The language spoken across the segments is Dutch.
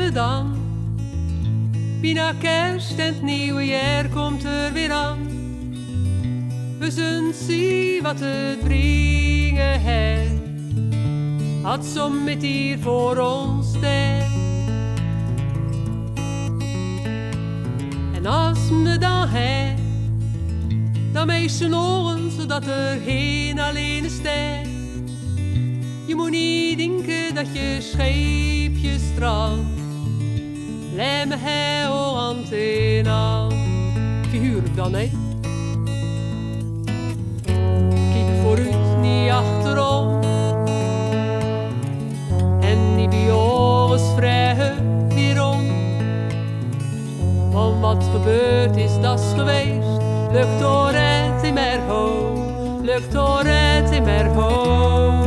we dan? Bijna kerst en het nieuwe jaar komt er weer aan. We zullen zien wat het brengen heeft. Had som met hier voor ons tijd. En als me dan heeft, dan meest je oren zodat er geen alleen staat. Je moet niet denken dat je scheepje strandt. Laat me heel hand in hand. Figuurlijk dan, hè? Kijk vooruit, niet achterom. En niet bij ons vragen weerom. Want wat gebeurd is, dat is geweest. Lukt door het in mijn hoofd. Lukt door het in mijn hoofd.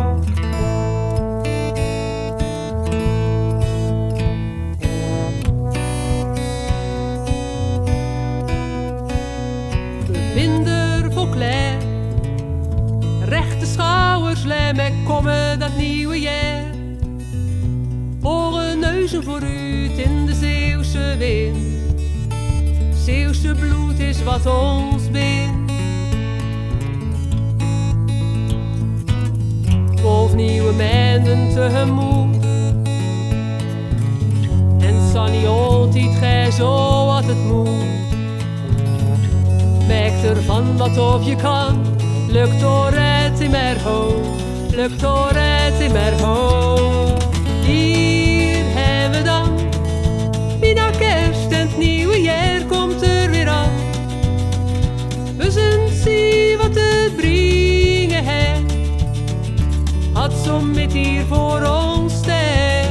Rechte schouders, lijm en komen dat nieuwe jaar. Oren, neuzen vooruit in de Zeeuwse wind. Zeeuwse bloed is wat ons bindt. 12 nieuwe maanden tegemoet. En het zal niet altijd gaan zo wat het moet. Maak ervan wat of je kan. Lukt door het in mijn hoofd. Lukt door het in mijn hoofd. Hier hebben we dan. Bijna kerst en het nieuwe jaar komt er weer aan. We zullen zien wat het brengen heeft. Had som met hier voor ons tijd.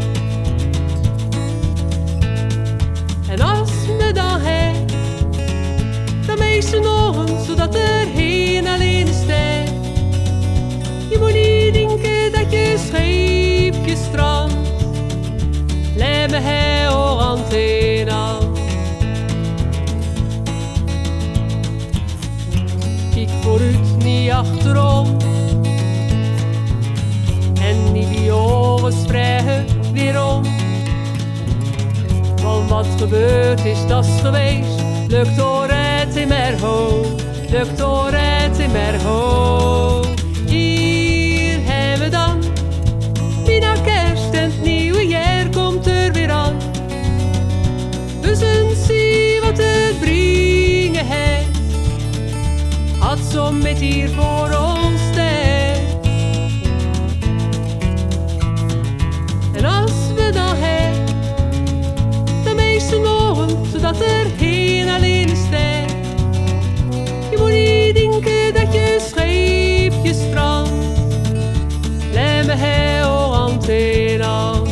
En als me dan heeft, dan meest je nog eens zodat er geen alleen is tijd. Je moet niet denken dat je scheepje strandt. Laat me heel hand in hand. Kijk vooruit, niet achterom. En niet bij jongens vragen weerom. Want wat gebeurd is, dat is geweest. Lukt door het in mijn hoofd. Lukt door het in mijn hoofd. Hier hebben we dan. Bijna kerst en het nieuwe jaar komt er weer aan. We zullen zien wat het brengen heeft. Had som met hier voor ons tijd. En als we dan hebben, dan meest je nog zodat er geen alleen is tijd. Je moet niet denken dat je scheepje strandt. Laat me heel hand in hand.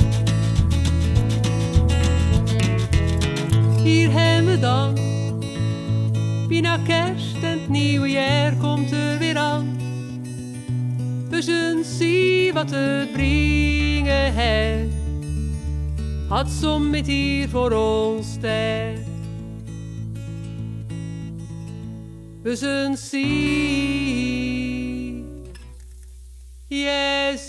Hier hebben we dan. Bijna kerst en het nieuwe jaar komt er weer aan. We zullen zien wat het brengen heeft. Had som met hier voor ons tijd. We zullen zien, ja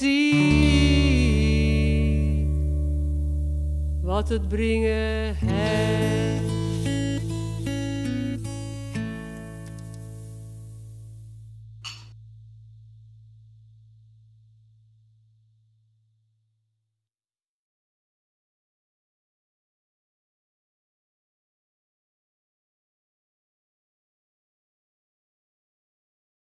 zie, wat het brengen heeft.